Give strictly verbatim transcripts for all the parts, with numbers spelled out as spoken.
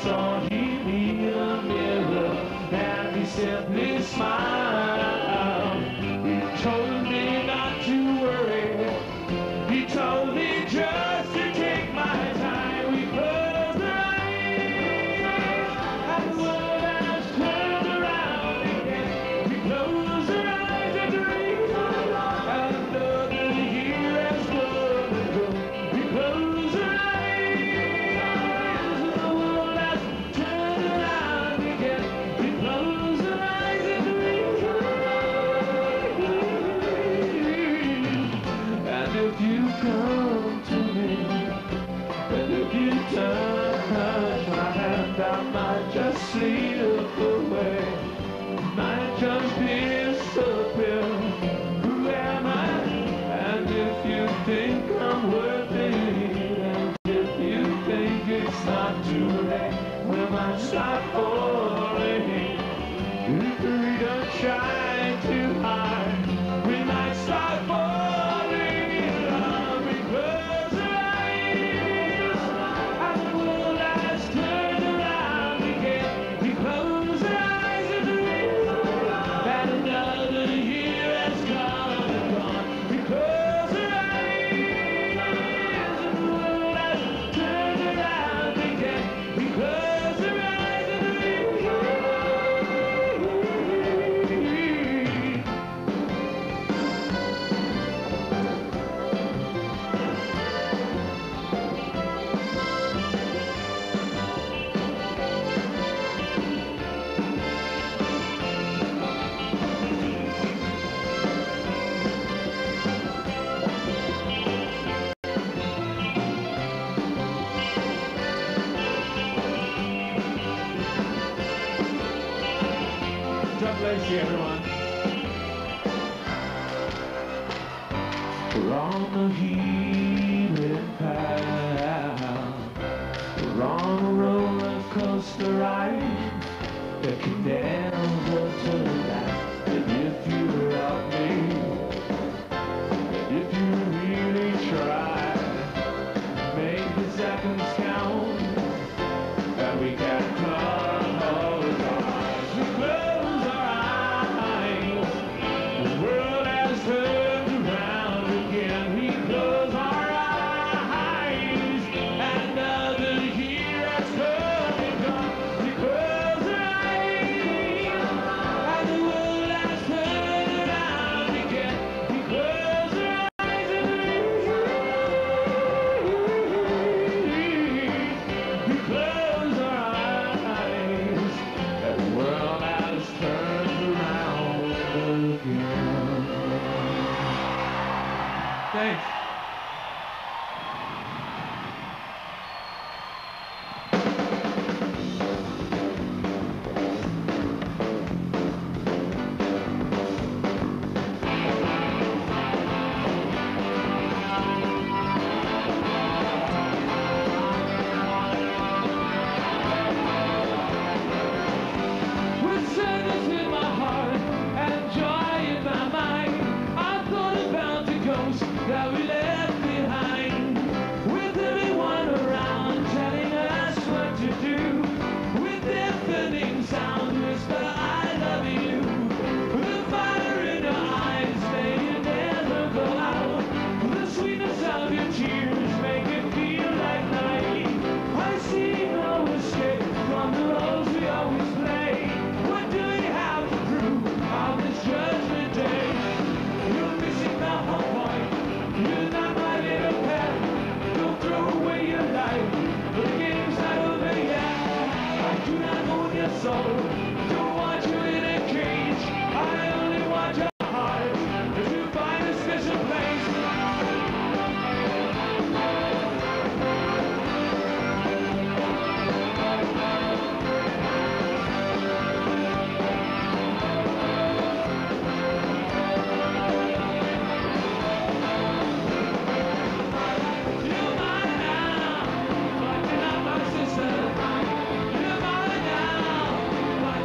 saw him in the mirror and he simply smiled. He told me not to worry. He told me just to take my time. We closed our eyes and the world has turned around again. We closed our eyes and dreamed and another year has come and gone. We closed our eyes and the world has turned around again. We closed our eyes and dreamed. And if you come to me, and if you touch my hand, I might just slip away, might just disappear. Who am I? And if you think I'm worth it, and if you think it's not too late, we might start falling. If we don't try too hard, we might start falling. We close our eyes, and the world has turned around again. We close our eyes and dream that another year has come and gone. We close our eyes, and the world has turned around again. We close our eyes and dream. God bless you, everyone. We're on a healing path. We're on a roller coaster ride that can never turn back. And if you love me, and if you really try, make the seconds count, and we can close our eyes. We close our eyes. The world has turned around again. We close our eyes. Another year has come and gone. We close our eyes. And the world has turned around again. We close our eyes and we close our eyes. And the world has turned around again. Thanks. With sadness in my heart and joy in my mind, I thought about the ghost that we left behind. With everyone around telling us what to do, with deafening sound whisper, I love you. The fire in your eyes, may it never go out. The sweetness of your tears make it feel like night. I see no escape from the roles we always play. What do we have to prove on this judgment day? You're missing the whole point. You're not my little pet. Don't throw away your life. The game's not over yet. I do not own your soul. Don't want you in a cage. I only want your heart. If you find a special place. You're mine now, like you're not my sister. You're mine now, like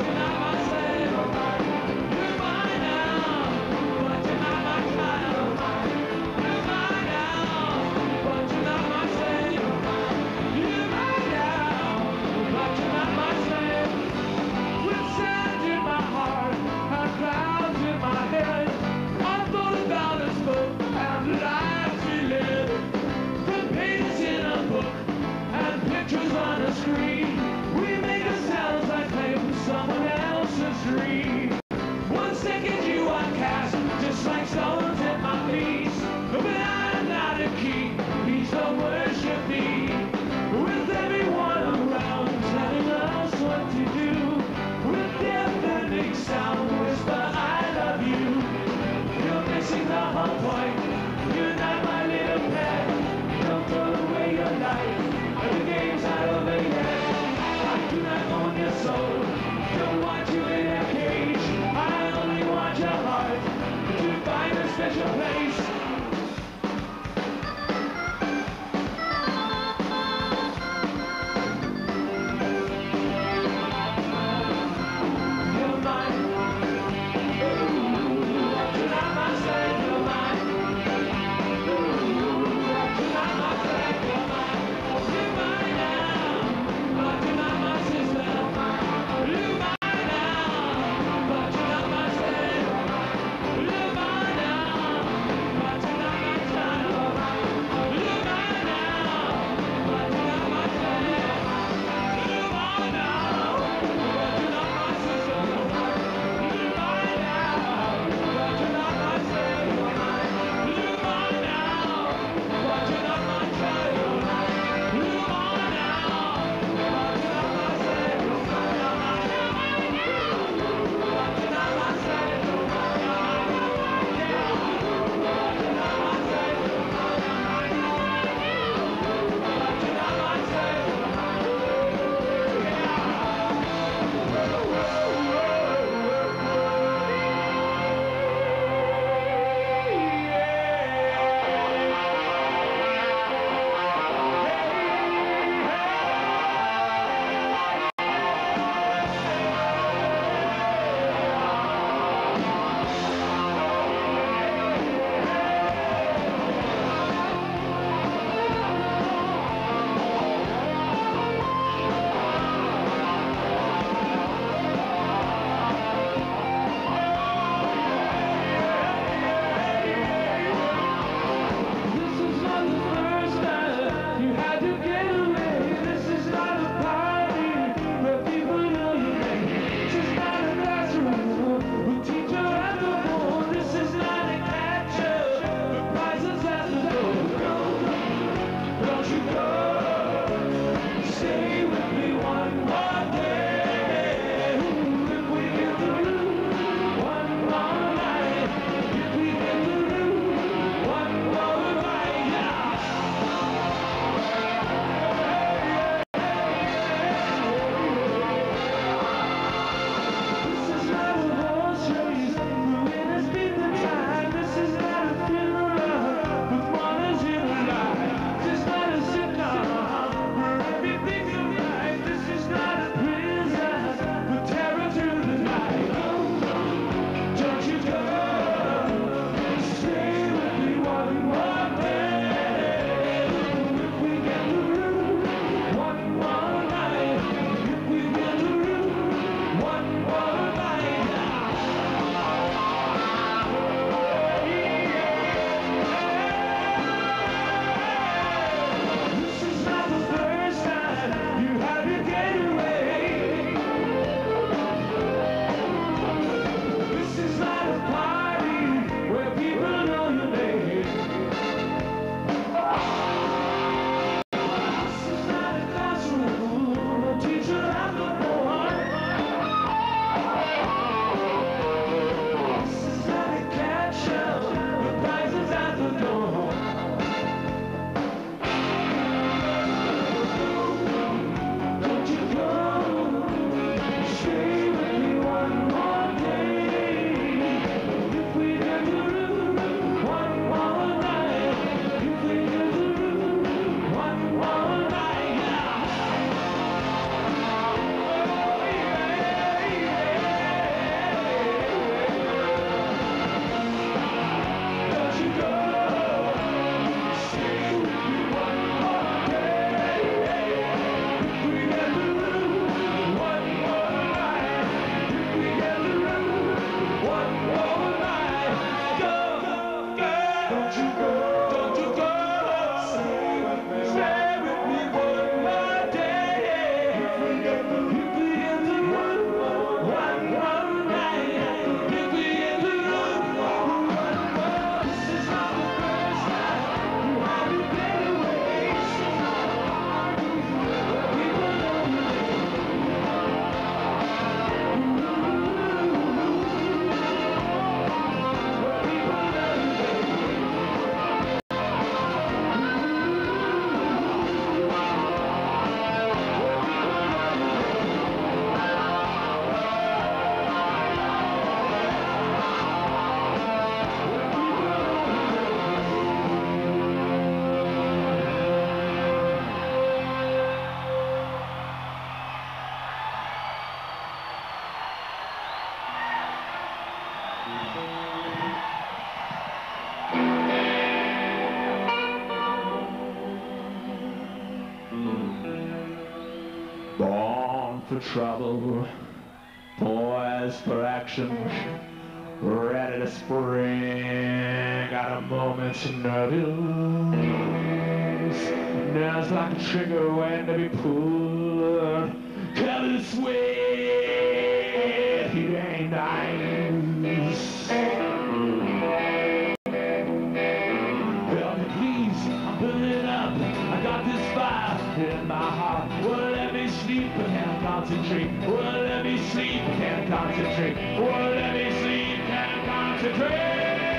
for trouble, poised for action, ready to spring at a moment's notice. Now's like a trigger waiting to be pulled, covered in sweat, he ain't nice. Help me please, I'm burning up, I got this fire in my heart. Won't let me sleep, I can't concentrate. Won't let me sleep, I can't concentrate. Won't let me sleep, can't concentrate.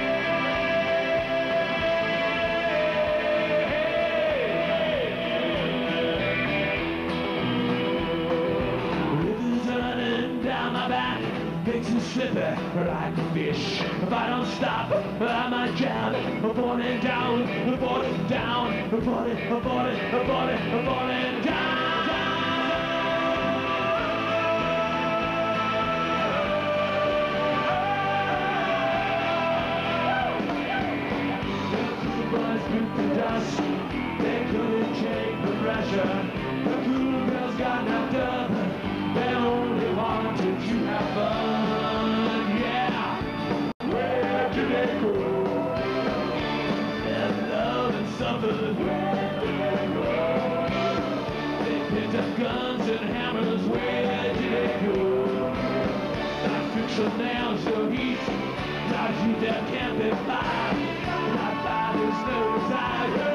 Rivers running down my back, makes me slippery like a fish. If I don't stop, I might drown. I'm falling down, I'm falling down, I'm falling, I'm falling, I'm falling, I'm falling down. The dust, they couldn't take the pressure. The cool girls got knocked up, they only wanted to have fun. Yeah, where did they go? Their love and suffered. Where did they go? They picked up guns and hammers. Where did they go? Not fiction nails your heat, not heat that can't be fired. Not by this no desire.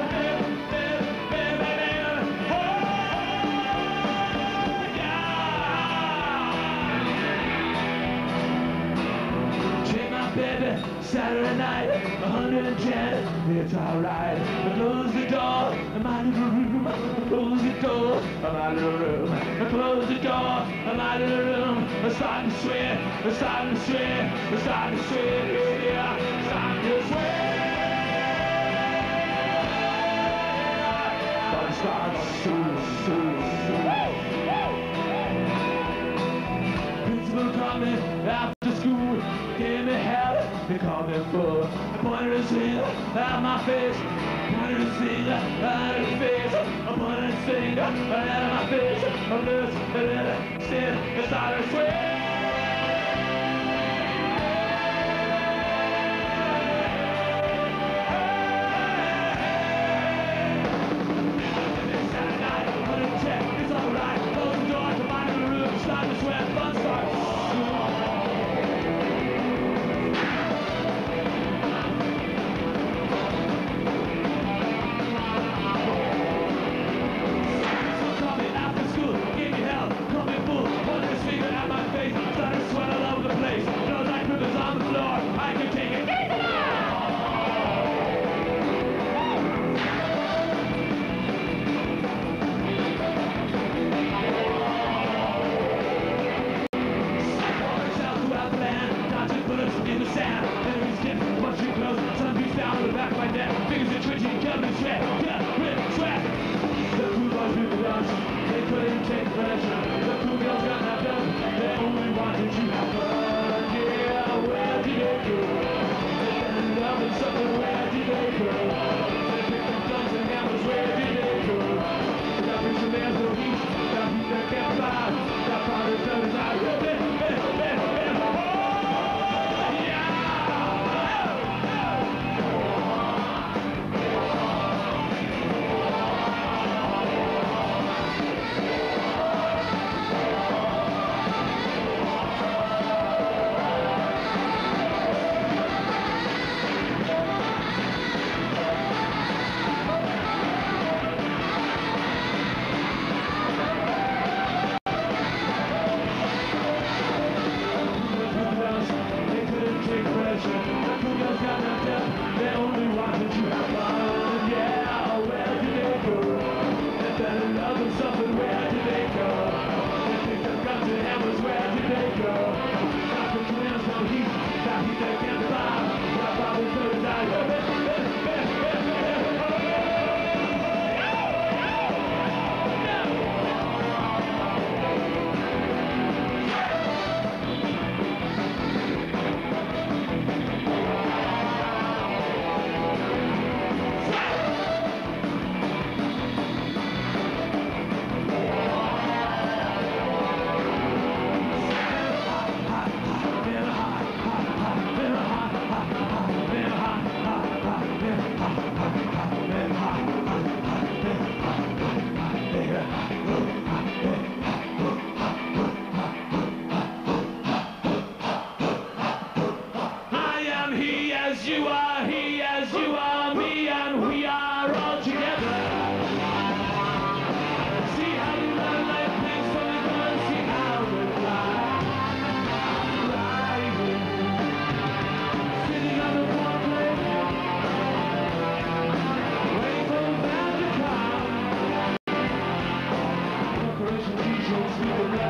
Saturday night, one hundred ten, it's alright. Close the door, my little room. Close the door, my little room. Close the door, my little room. I'm starting to sweat, I'm starting to sweat, I'm starting to sweat, yeah, I'm starting to sweat. But it starts soon, soon, soon. Principal called me after school, gave me hell. They call me fool. I pointed his finger at my face. Pointed his finger at his face. I pointed his finger at my face. I'm loose and then I stand inside her sweat. Saturday night, I'm gonna check. It's alright. Close the door to my little room. Start to sweat. Fun starts.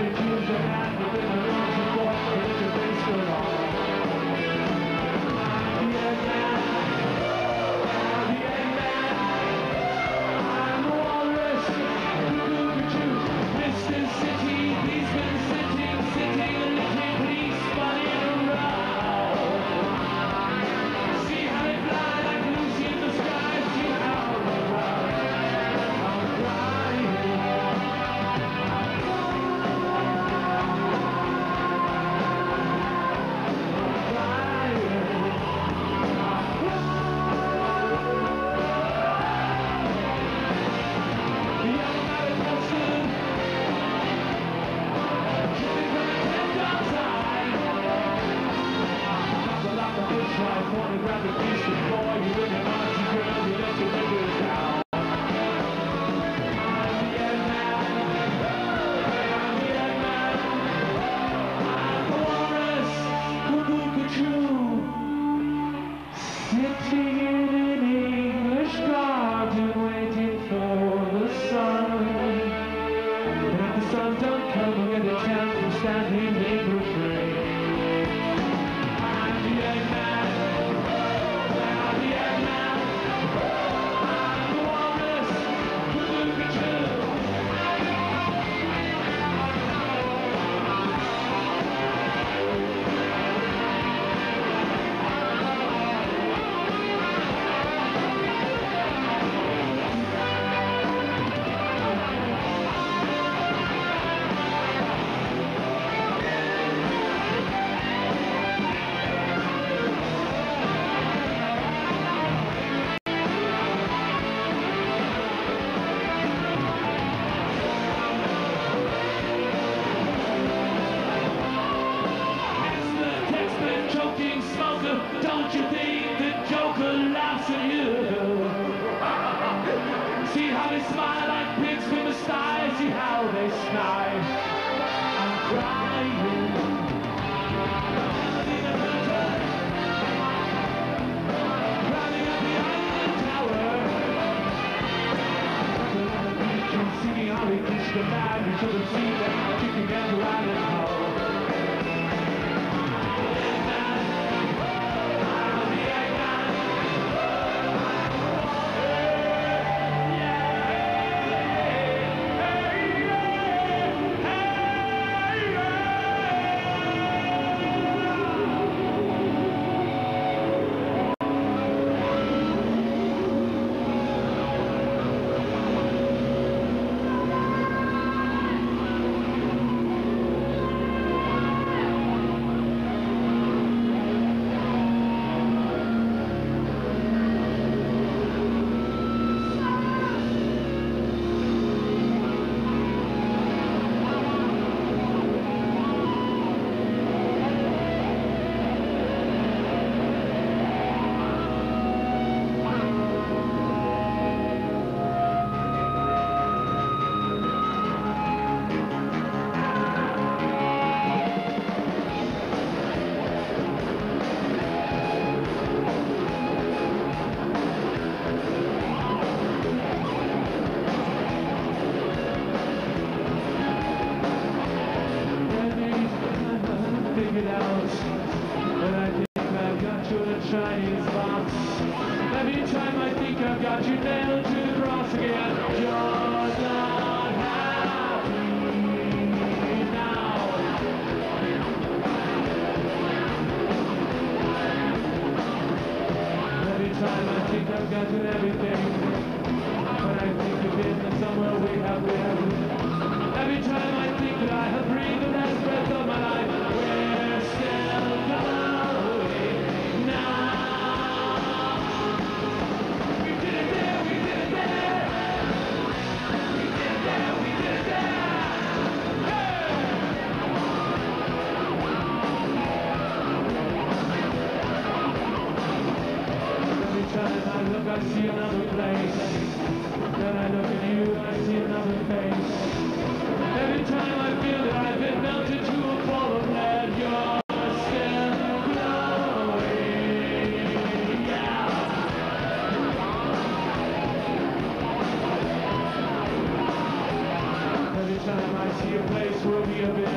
Every time I see a place where we have been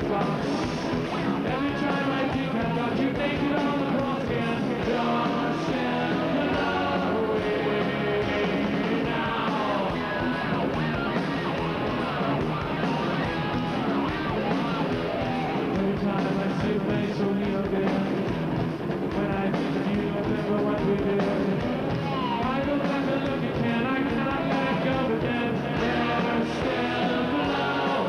response. Every time I think I got you naked on the cross again, don't stand away now. Every time I see your face so near again, when I think of you, I remember what we did. I go back and look again, I cannot let go again. Never stand alone.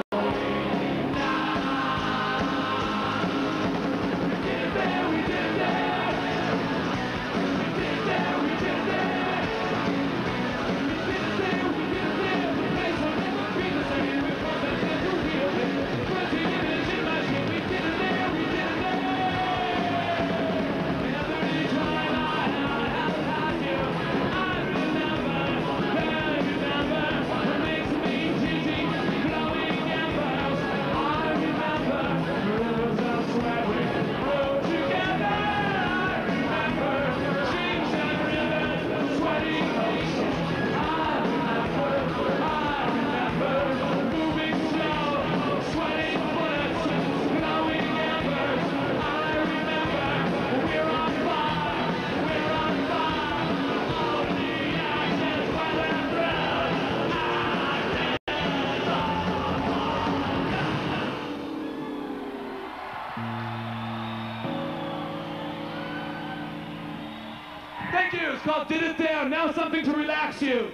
We did it there, we did it there. We did it there, we did it there. We did it there, we did it there. The place will never be the same. We crossed that dead to real thing. Twenty minutes in my skin. We did it there, we did it there. And every time I have had you, I remember, I remember what makes me dizzy, glowing embers. I remember the rivers of sweat we rode together. I remember streams and rivers, sweating oceans. I remember, I remember moving slow, sweating bullets, glowing embers. I remember we're on fire, we're on fire. Only ashes while we're through. Thank you. It's called Did It There. Now something to relax you.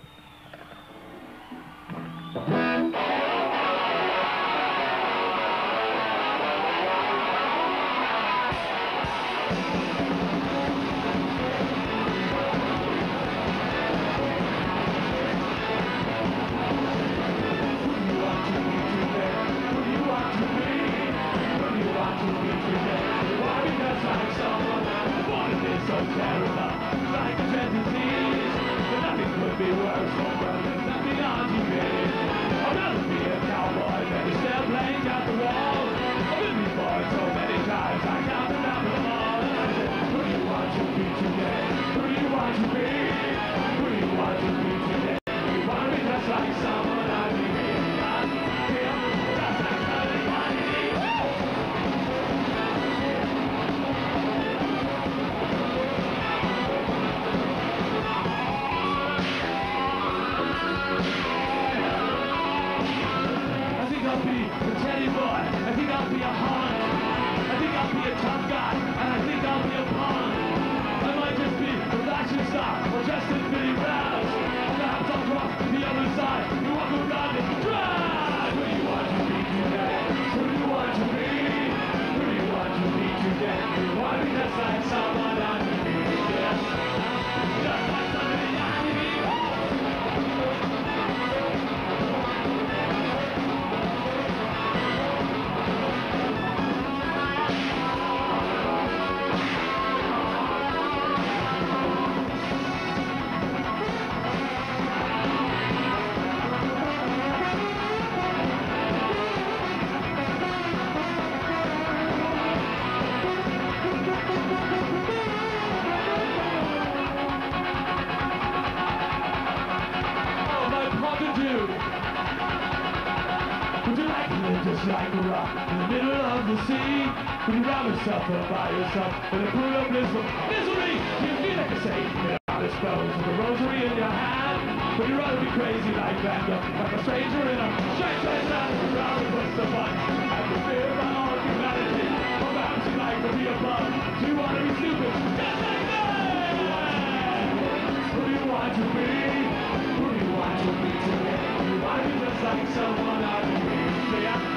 Like a rock in the middle of the sea. When you round yourself up by yourself in a pool of blissful misery, you feel like a saint in a disposed with a rosary in your hand. But you'd rather be crazy like Van Gogh, like a stranger in a strange place out of the ground. What's the fun? Have you fear by all humanity? Or perhaps you like to be above? Do you want to be stupid? Yes, I know! Who do you want to be? Who do you want to be today? Do you want to be just like someone I do? Yeah.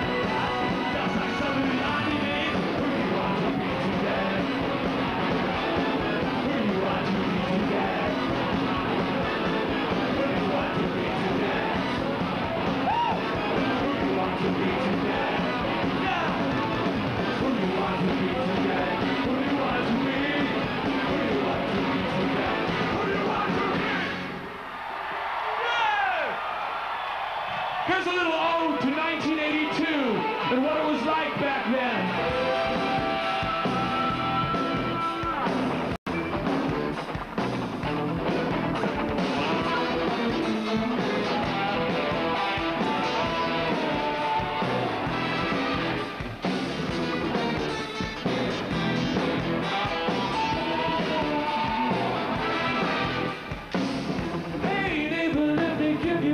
Here's a little ode to nineteen eighty-two and what it was like back then.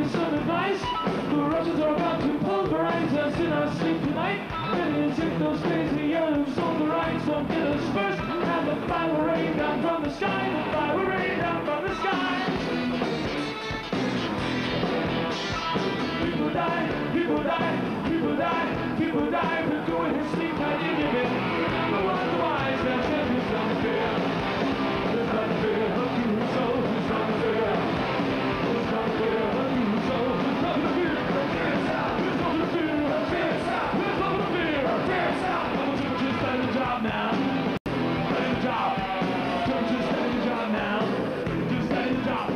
me some advice. The Russians are about to pulverize us in our sleep tonight. And if those crazy elves on the right won't get us first, and the fire will rain down from the sky, the fire will rain down from the sky. People die, people die, people die, people die, but doing his sleep tight in your bed. Remember what the wise man said, it's unfair. It's unfair, but you so it's unfair. It's unfair, but you so it's unfair. It's unfair, it's unfair, it's unfair. Don't you just let the job now? Let the job. Don't just let the job now. Just let the job.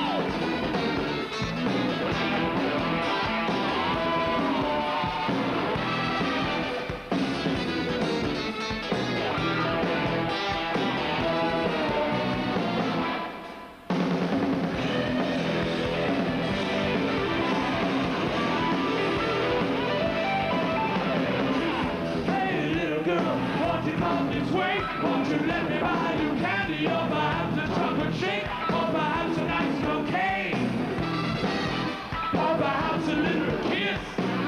Won't you let me buy you candy, or perhaps a chocolate shake, or perhaps a nice cocaine, or perhaps a little kiss,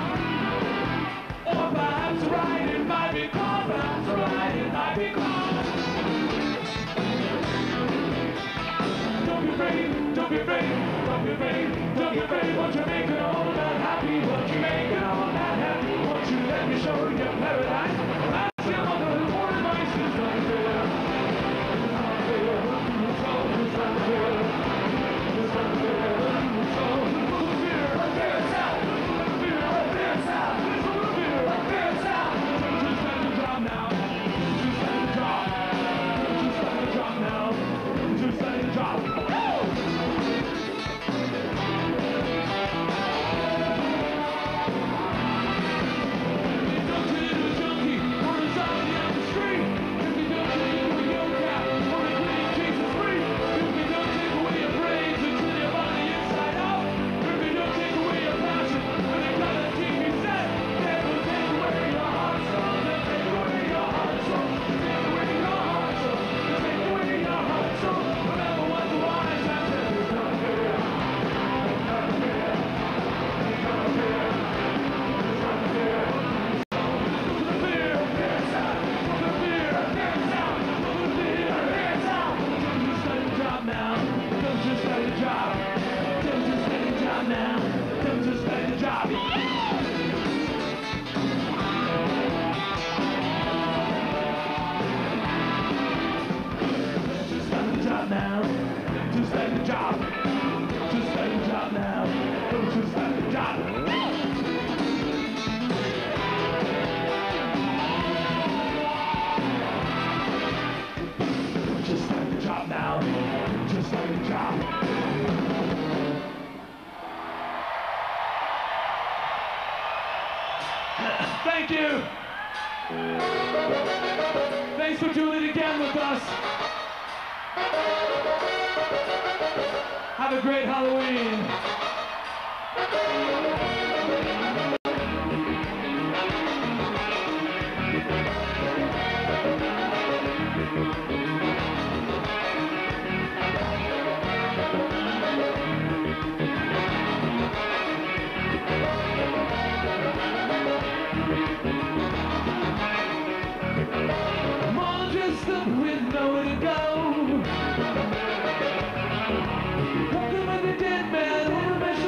or perhaps a ride in my big car, perhaps a ride in my big car. Don't be afraid, don't be afraid, don't be afraid, don't be afraid. Won't you make an old man happy? Won't you make an old man happy? Won't you let me show you paradise? Ask your mother who more advice is unfair. It's unfair, it's unfair, it's unfair. It's unfair, it's unfair. Unfair sound, unfair, unfair sound. It's unfair, unfair sound. Just let the job now. Just let the job. Just let the job now. Just let the job. Thank you. Thanks for doing it again with us. Have a great Halloween. With nowhere to go. Welcome to the dead man who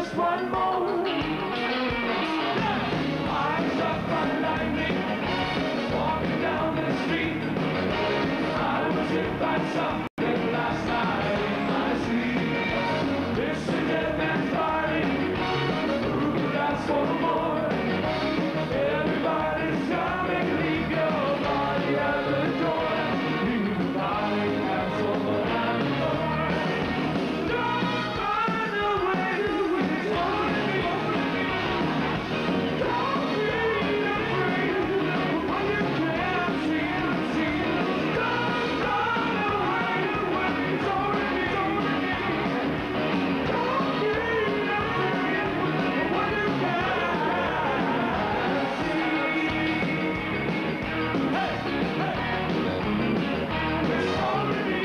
just one more. I'm struck by lightning, walking down the street. I was hit by something last night in my sleep. This is dead man's party, who could ask for more? Everybody's coming, leave your body at the door. Leave the body at someone at the door. Don't run away with it's only me. Don't be afraid of what you can't see. see. Don't run away when it's only me. Don't be afraid of what you can't see. Hey, hey, it's only me.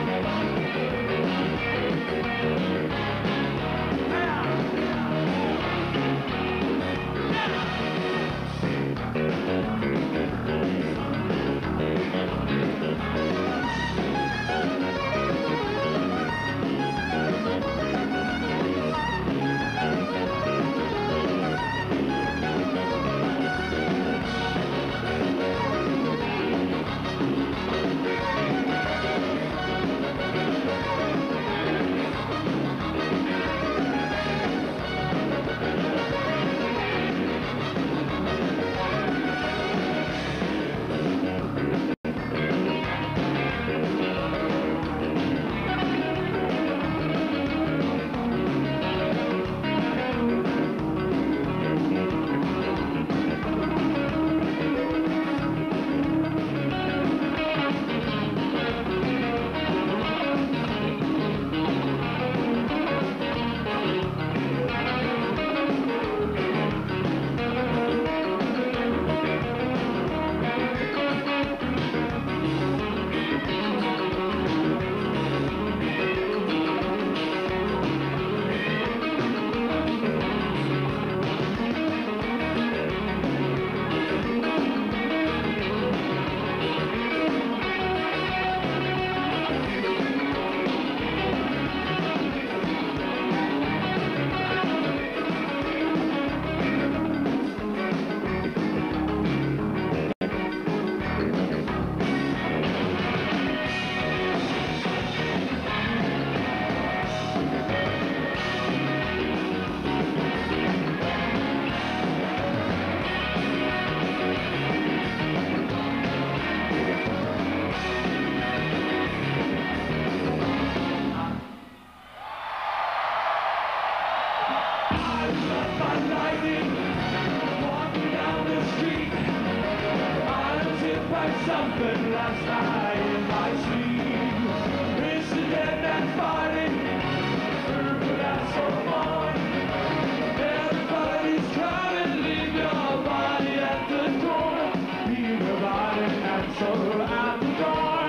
Something last night in my sleep. This is dead man's body, who could ask for more? Everybody's coming, leave your body at the door. Leave your body and soul at the door.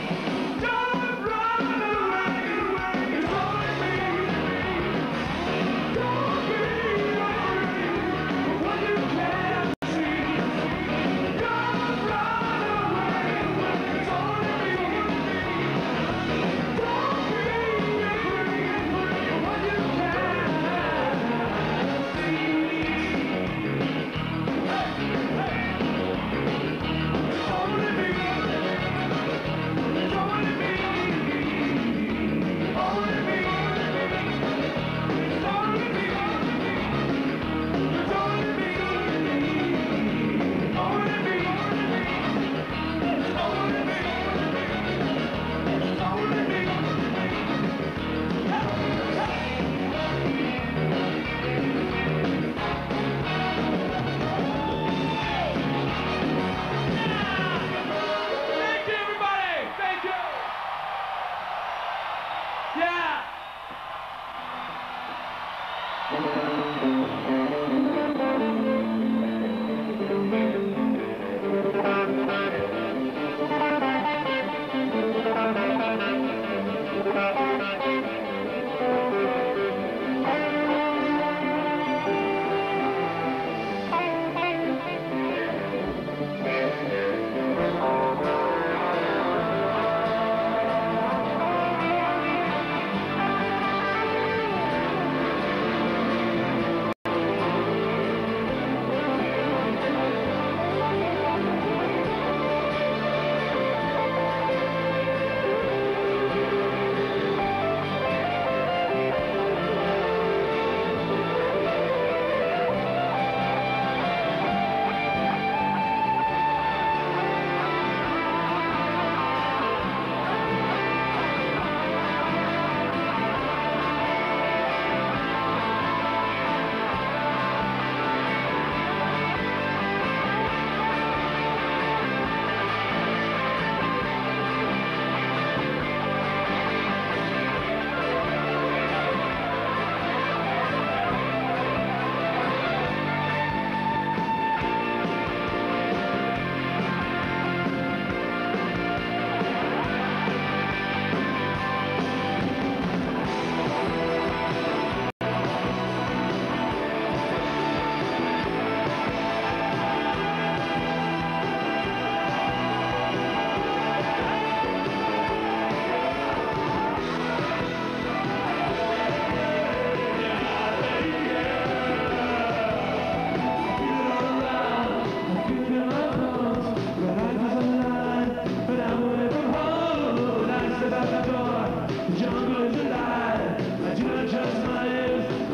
Don't run away, it's only me. Don't be afraid of what you can't see. Don't run away when it's only me. Don't be afraid of what you can't see. Hey, hey. It's only me. It's only me. Only me. It's only me. It's only me. Only me. It's only me. It's only me. Thank you, everybody. Thank you. Yeah.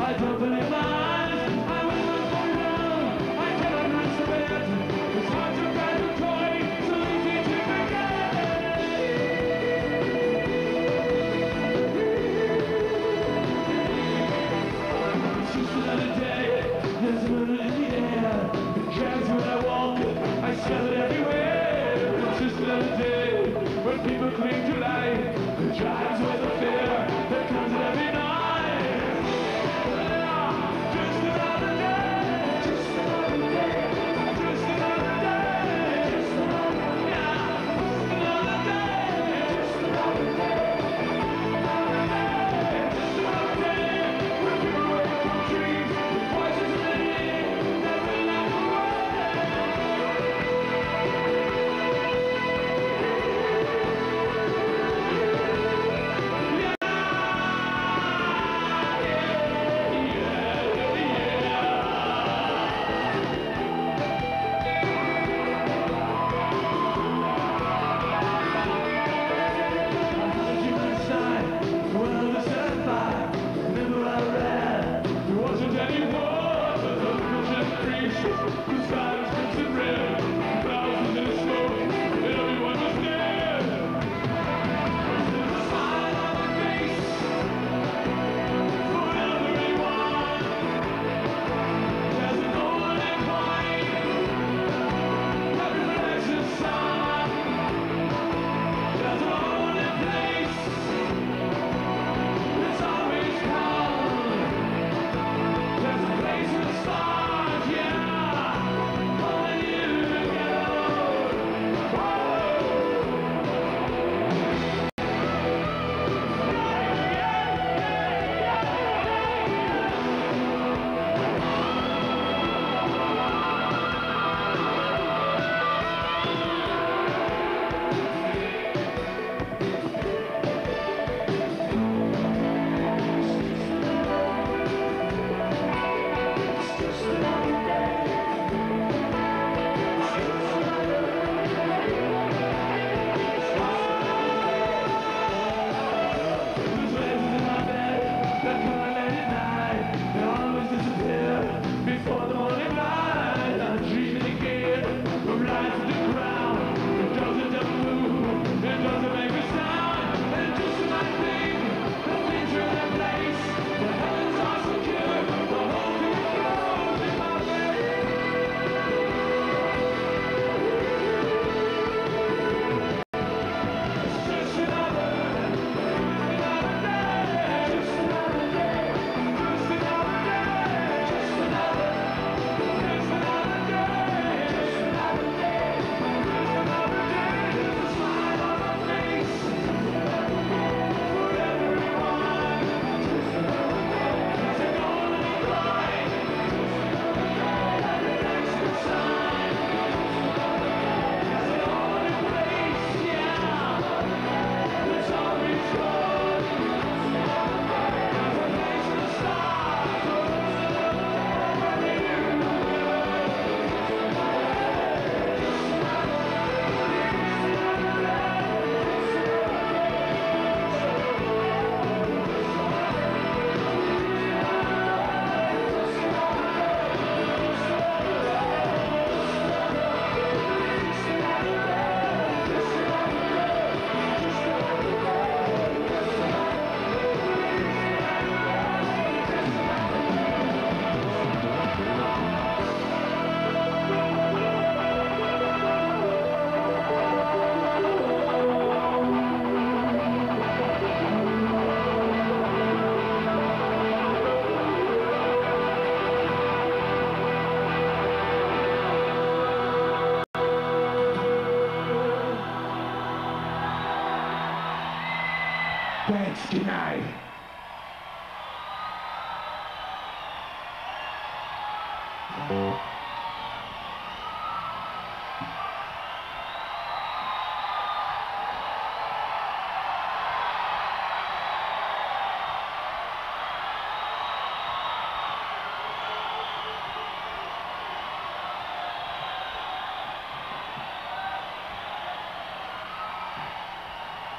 I don't believe my eyes. I was not going wrong. I cannot rest a bit. It's hard to find a toy, so easy to forget. It's just another day. There's a murder in the air. It drags when I walk. I smell it everywhere. It's just another day when people cling to life. It drives away the fear that comes at every night. Just another day. Just another day. Just another day. Just another day. Yeah. Another day. Just another day. Another day. Just another day. When people wake from dreams with voices in their ear, never laugh away. Thanks, good night.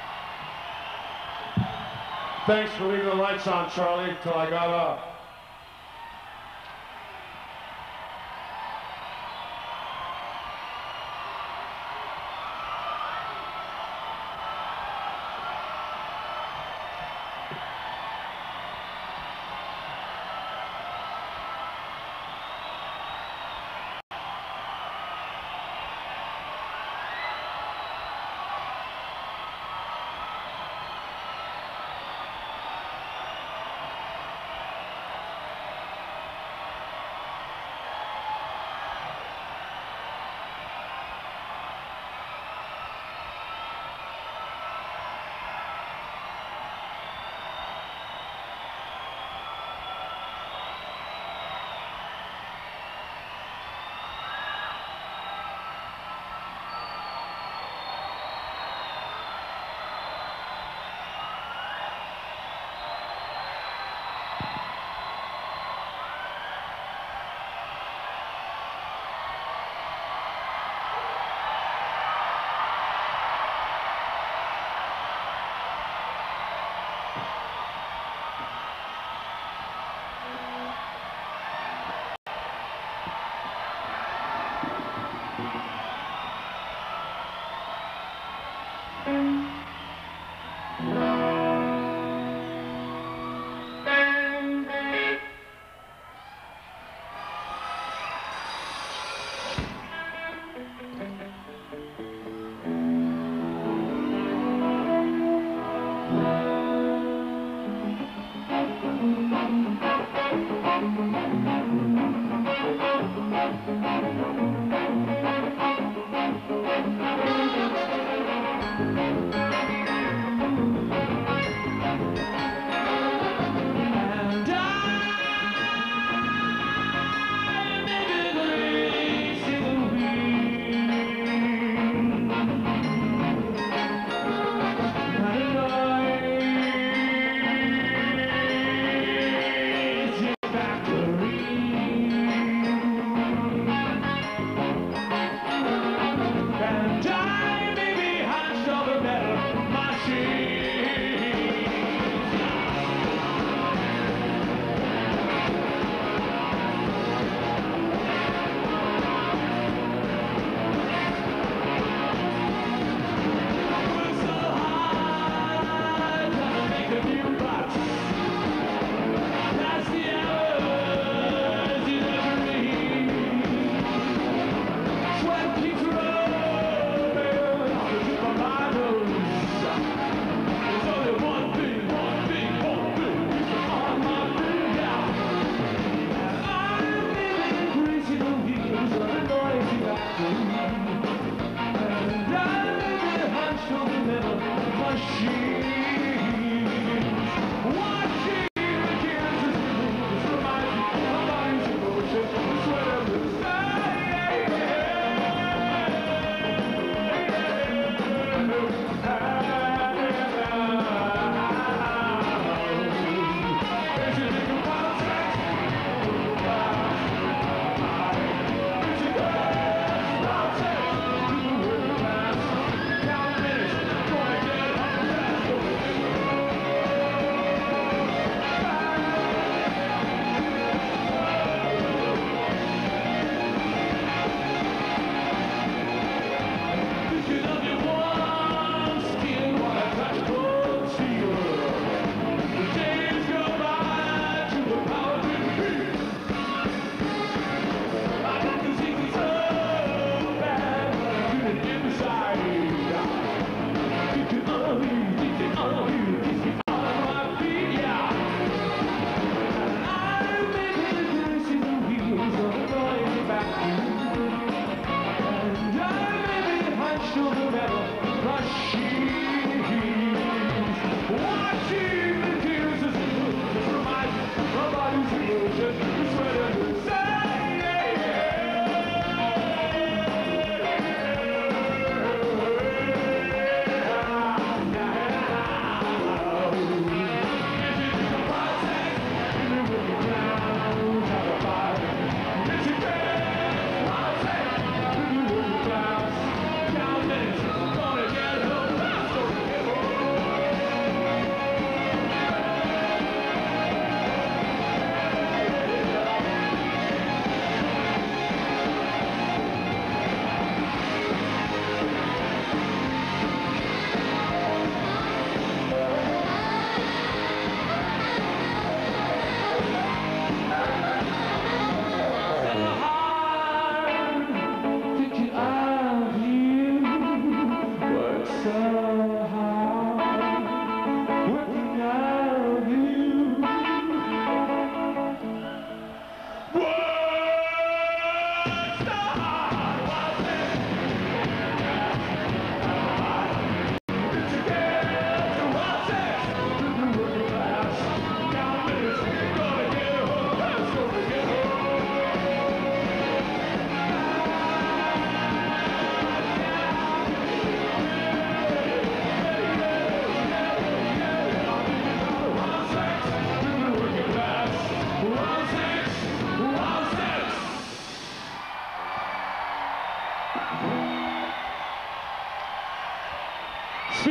Thanks for leaving the lights on, Charlie, till I got up.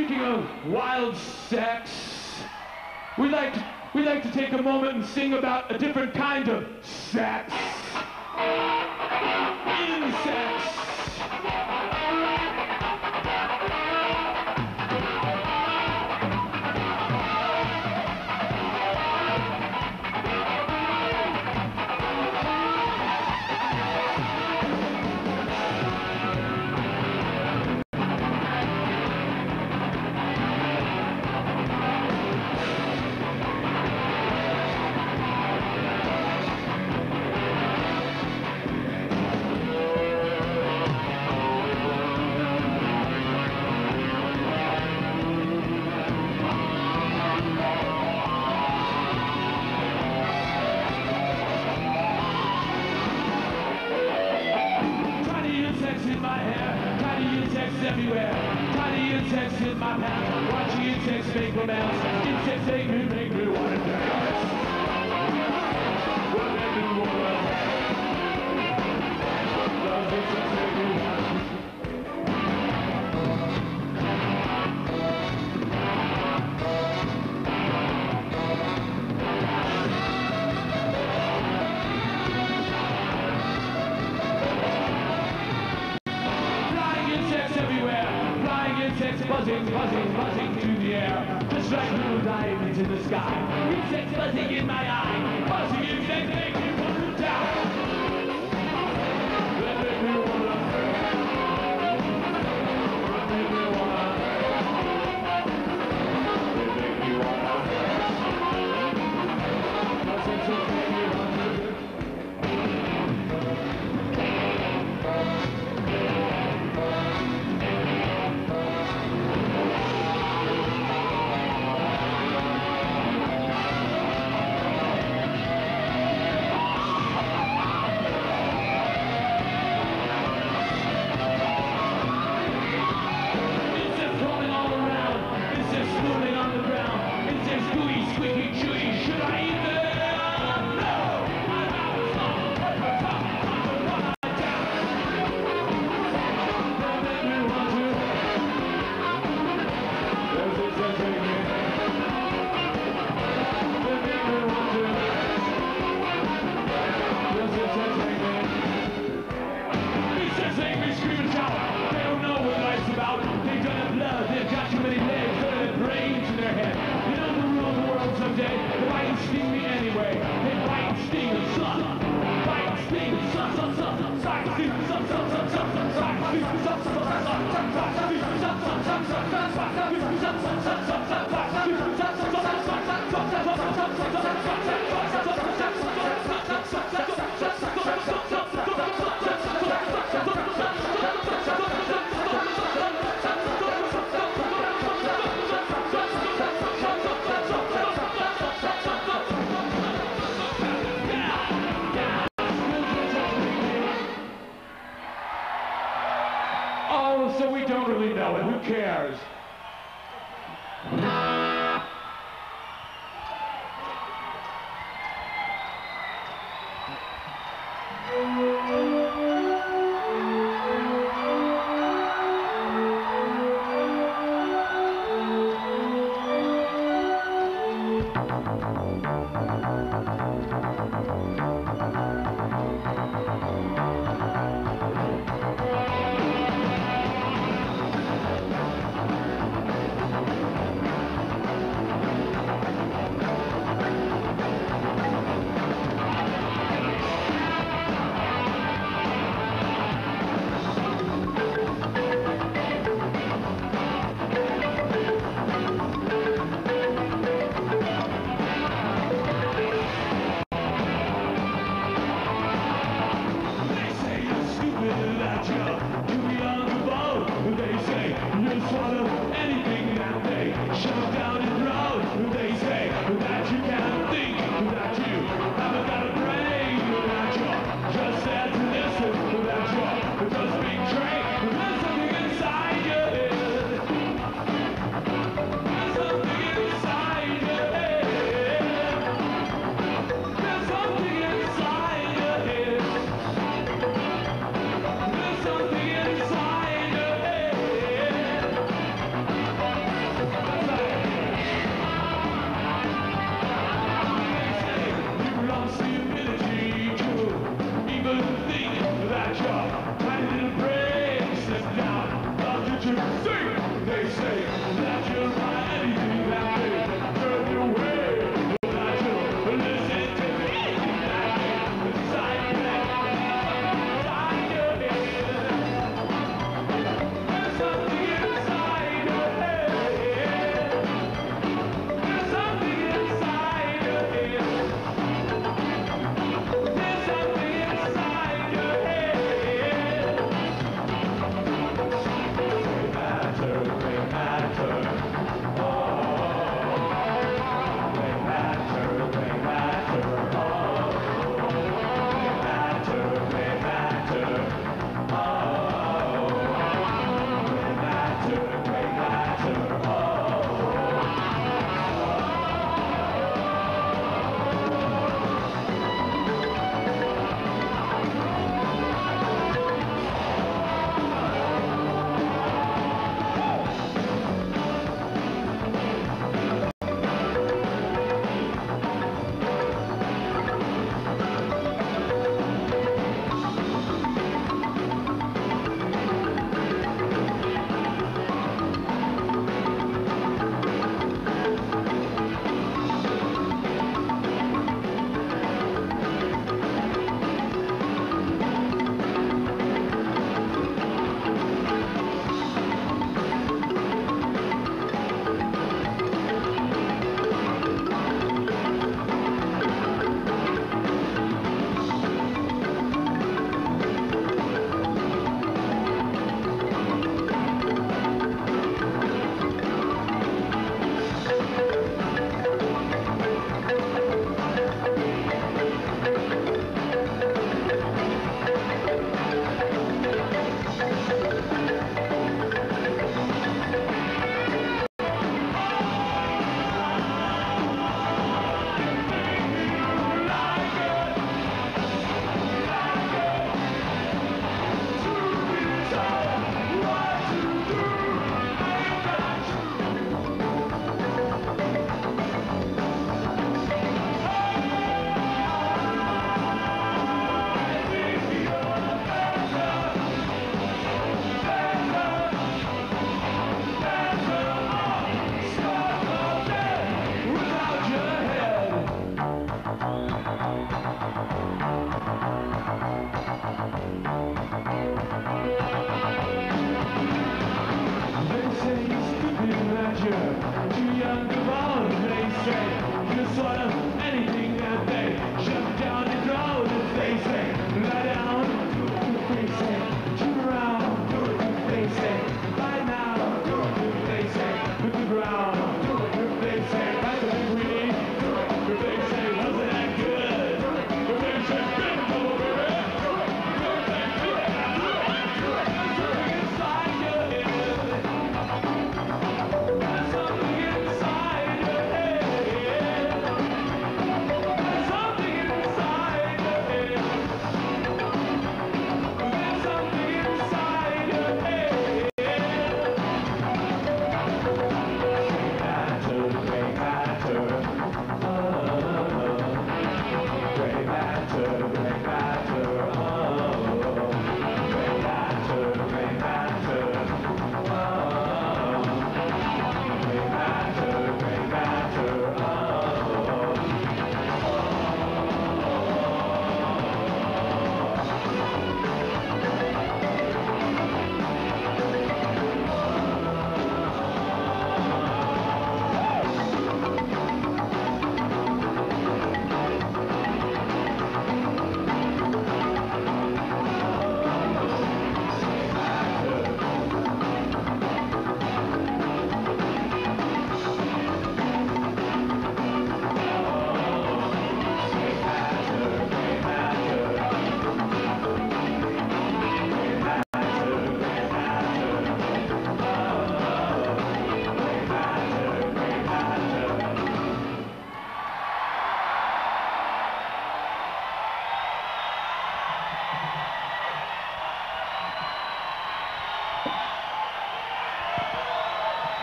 speaking of wild sex, we'd like to, we'd like to take a moment and sing about a different kind of sex. Insects. Everywhere, tiny insects in my path. Watching insects make romance. Insects make me, make me wanna dance. What make me wanna Those insects make me wanna buzzing, buzzing, buzzing through the air, just like little diamonds in the sky. Insects buzzing in my eye, buzzing insects make me want to die. They make me wanna, they make me wanna, they make me wanna, those insects make me wanna. So we don't really know it. Who cares?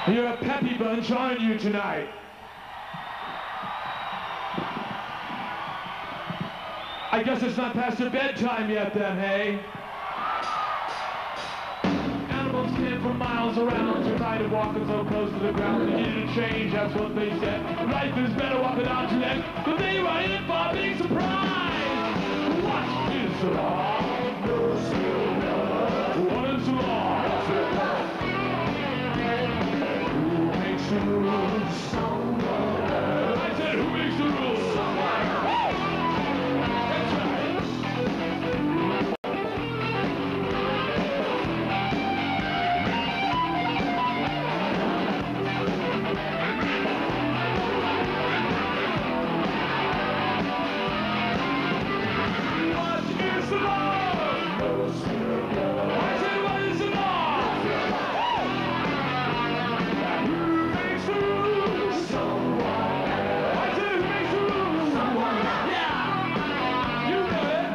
You're a peppy bunch, aren't you, tonight? I guess it's not past your bedtime yet then, hey? Animals came for miles around, you're tired of walking so close to the ground. They needed a change, that's what they said. Life is better walking on to next, but they were in for a big surprise. What is the law? No silver. What is the law? Who makes the rules? Someone. I said, who makes the rules? Someone. That's right. What is the law? No silver. I said, what is the law? Who makes the rules? Someone. I said, who makes the rules? Someone. Yeah. You know it.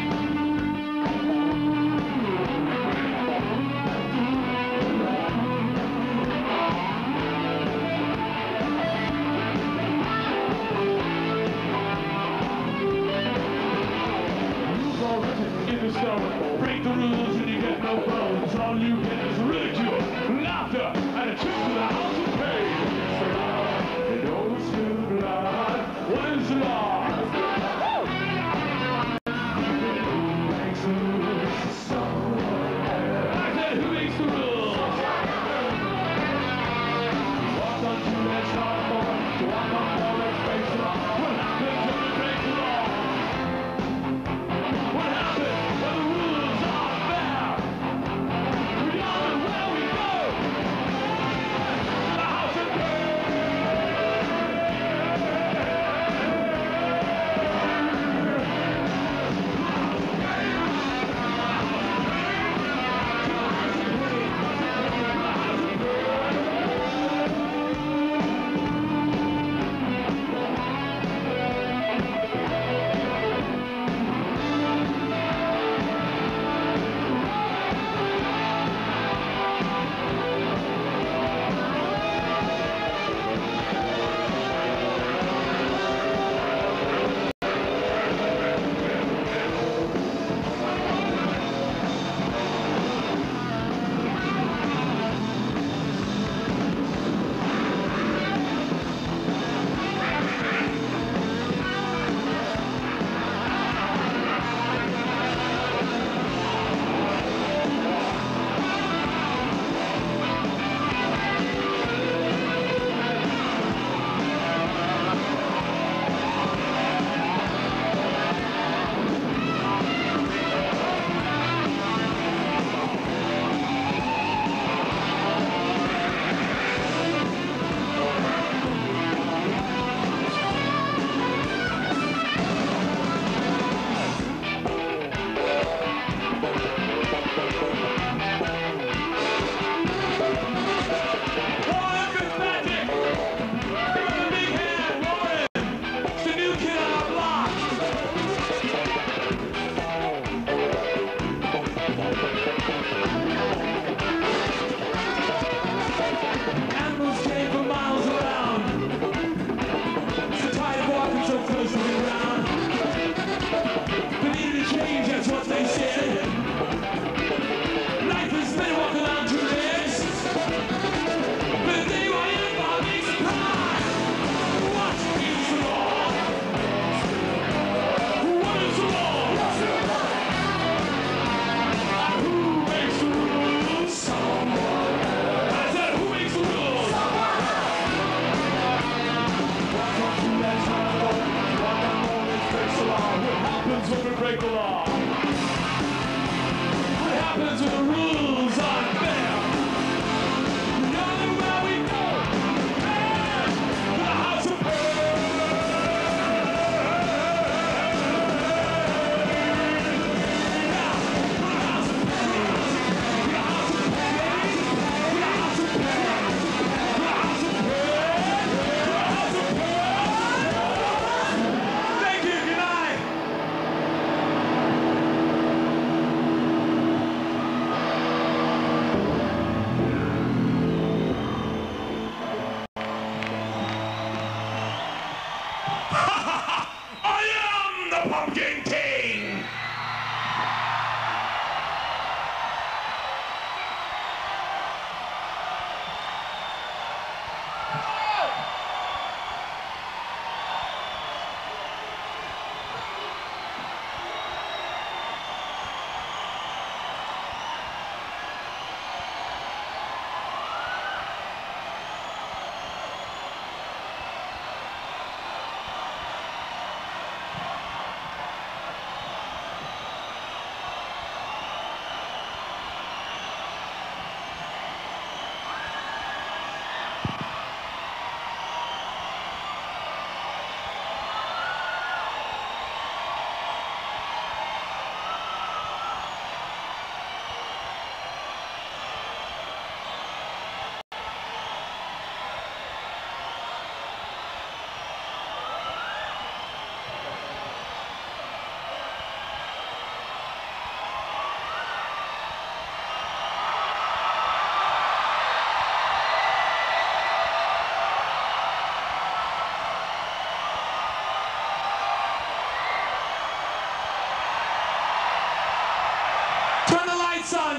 Rules are written in the stone. Break the rules and you get no bones. All you get is ridicule, laughter, and a trip to the house of pain. It goes to blood. What is the law? Who makes the rules? Someone. I said, who makes the rules? Walk on to let's talk more. To walk on more, let's face the law. What happens when we break the law? What happens when the rules are fair? We all know where we go. The house of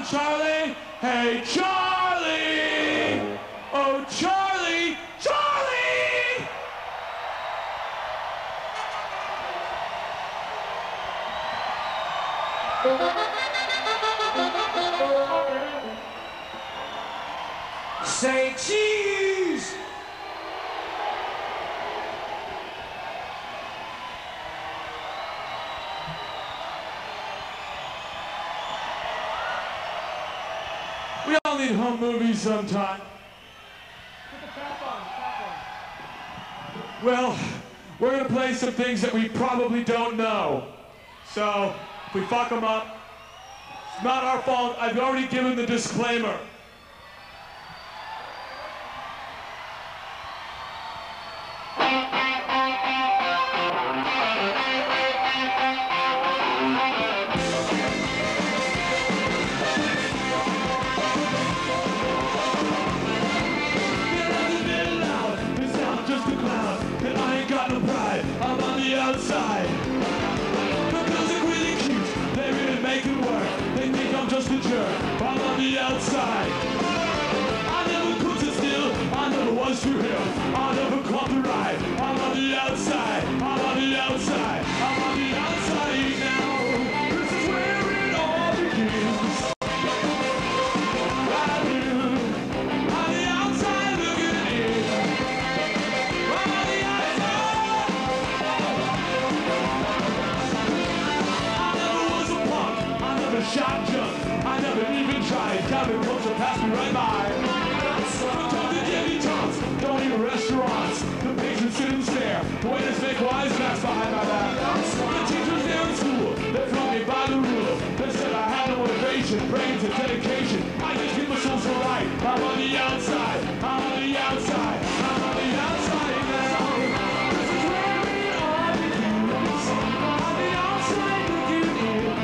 Charlie! Hey, Charlie! Oh, Charlie! Charlie! Say cheese! We all need home movies sometime. Put the cap on, cap on. Well, we're gonna play some things that we probably don't know. So, if we fuck them up, it's not our fault. I've already given the disclaimer. Outside. The girls are really cute, they really make it work. They think I'm just a jerk, I'm on the outside. I never could sit still, I never was too ill. I never caught the ride, I'm on the outside. I'm on the outside, I'm on the outside now. This is where it all begins. Right here, on the outside looking in. I'm on the outside. Shot junk, I never even tried. Counter culture passed me right by. Don't talk to Debbie Toms, don't eat restaurants. The patrons sit and stare. The waiters make wise masks behind my back. The teachers there in school, they flung me by the rule. They said I had no motivation, brains and dedication. I just keep my soul so right. I'm on the outside, I'm on the outside, I'm on the outside now. This is where it all begins. On the outside looking in.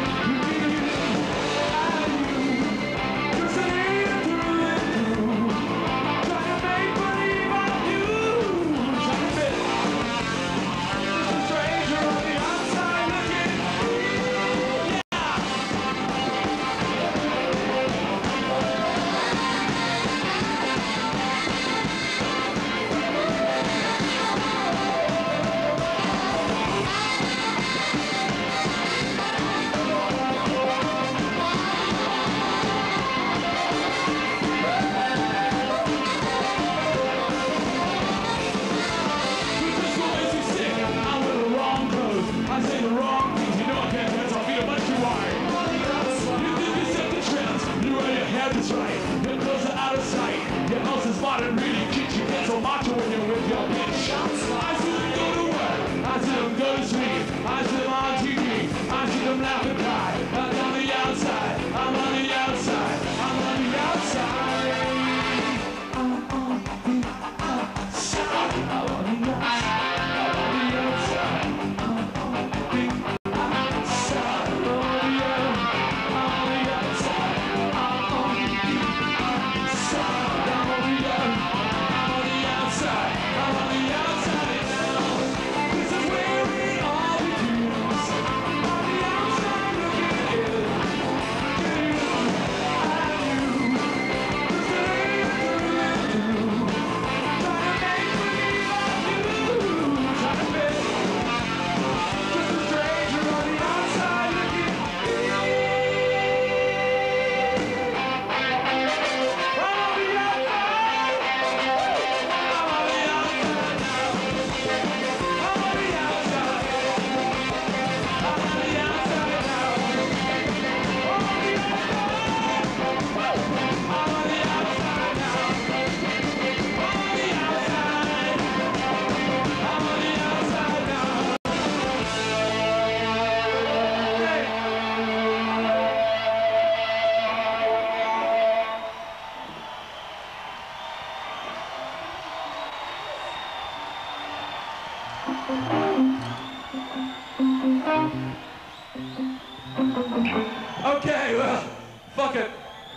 Okay, well, fuck it.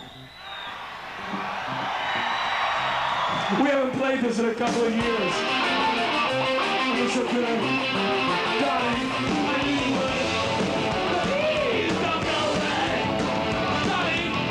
We haven't played this in a couple of years. It's okay. Darling, I need you. Please don't go away. Darling,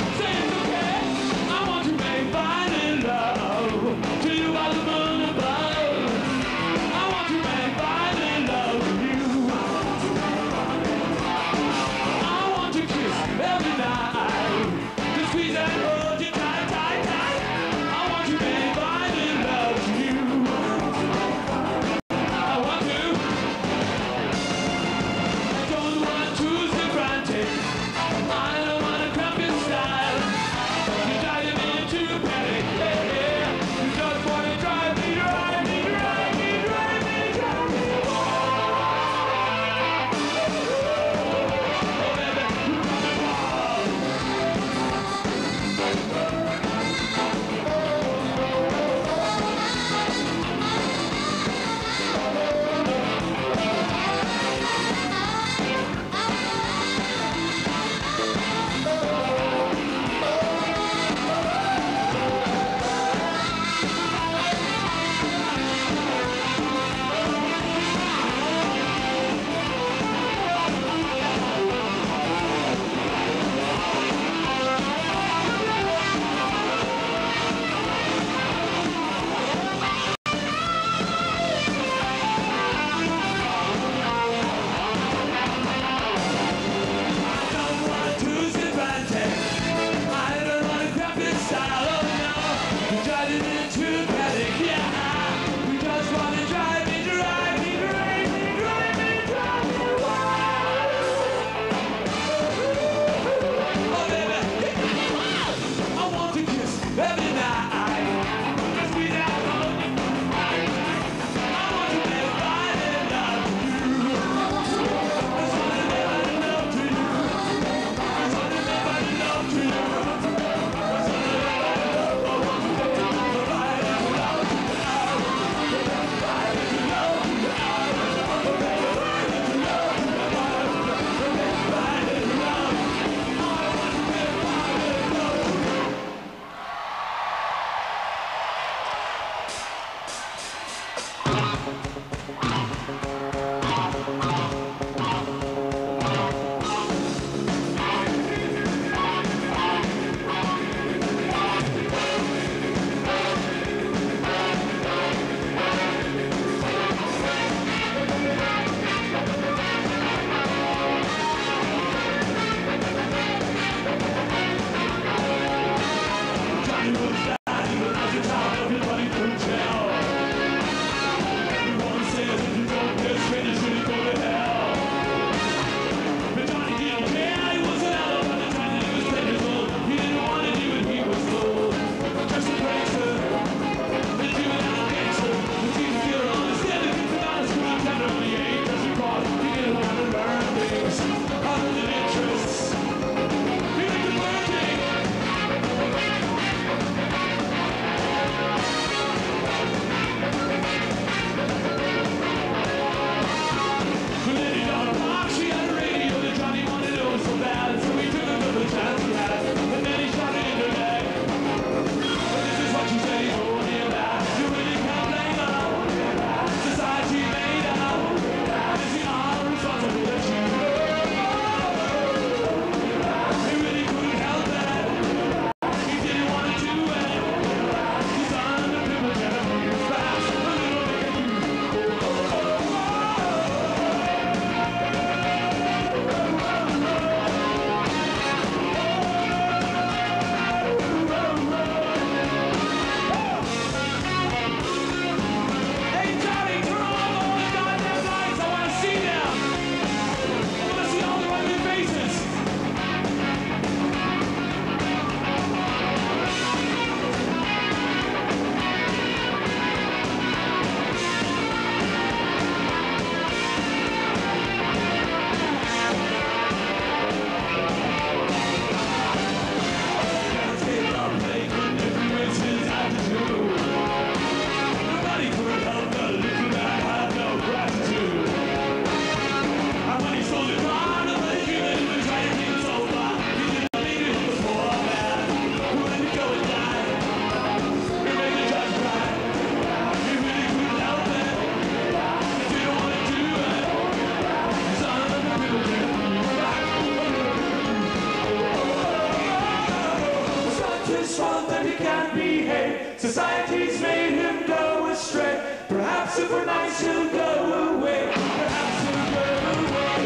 Society's made him go astray. Perhaps if we're nice, he'll go away. Perhaps he'll go away.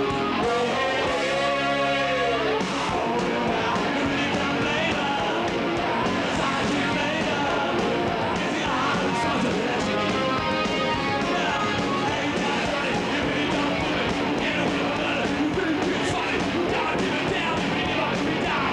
Oh, yeah. We'll leave them later. Society's later. Is he our responsibility? Yeah. Hey, that's right. You really don't do it. You know we don't let it. You really do it funny. Down, give it down. You really want to be down.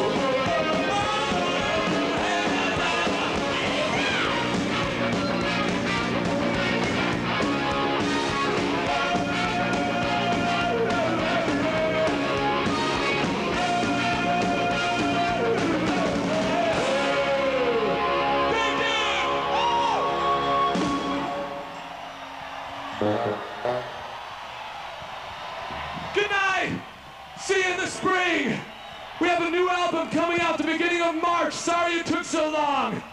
Good night! See you in the spring! We have a new album coming out the beginning of March. Sorry it took so long.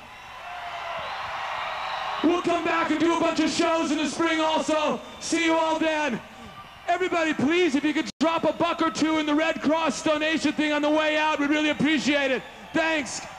We'll come back and do a bunch of shows in the spring also. See you all then. Everybody, please, if you could drop a buck or two in the Red Cross donation thing on the way out, we'd really appreciate it. Thanks.